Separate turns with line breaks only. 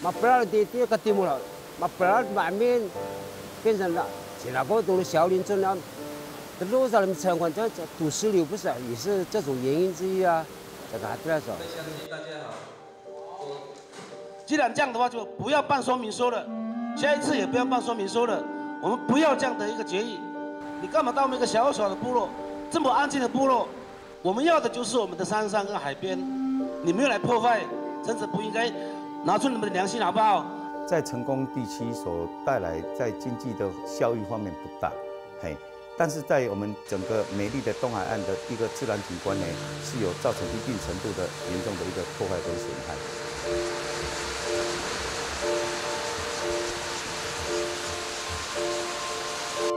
嘛不要第一个题目了，嘛不要外面变成了其他个都是小林村啊，这路上的情况，这土石流不是也是这种原因之一啊？这个还不要说。
大家好。
既然这样的话，就不要办说明书了，下一次也不要办说明书了。我们不要这样的一个决议。你干嘛到我们一个小小的部落，这么安静的部落？我们要的就是我们的山上跟海边，你们又来破坏，真是不应该。拿出你们的良心好不好？
在成功地区所带来在经济的效益方面不大，嘿，但是在我们整个美丽的东海岸的一个自然景观呢，是有造成一定程度的严重的一个破坏跟损害。